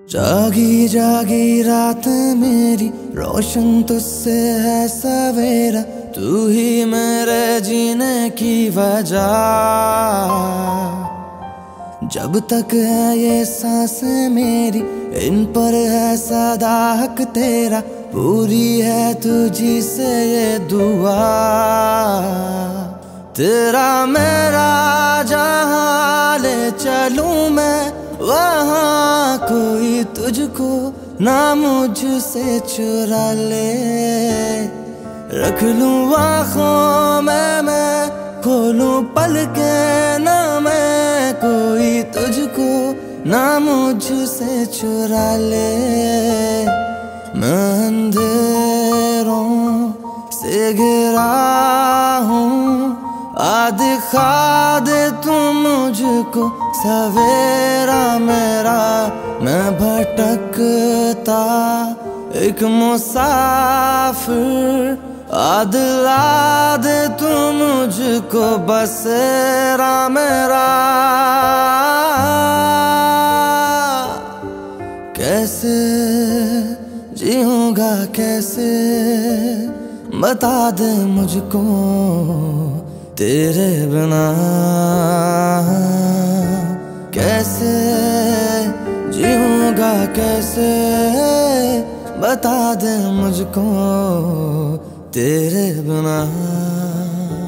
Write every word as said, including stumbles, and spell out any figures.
जागी जागी रात मेरी रोशन तुझसे है सवेरा, तू ही मेरे जीने की वजह। जब तक है ये सांसें मेरी, इन पर है सदा हक तेरा, पूरी है तुझी से ये दुआ। तेरा मेरा जहाँ ले चलूं मैं, वहाँ कोई तुझको ना मुझसे चुरा ले। रख लूं आँखों में मैं, खोलूं पलकें ना मैं, कोई तुझको ना मुझसे चुरा ले। मैं अंधेरों से घिरा हूँ, आ दिखा दे तू मुझको सवेरा मेरा। मैं भटकता एक मुसाफिर, आ दिला दे तू मुझको बसेरा मेरा। कैसे जीऊँगा कैसे, बता दे मुझको तेरे बिना। कैसे जीऊँगा कैसे, बता दे मुझको तेरे बिना।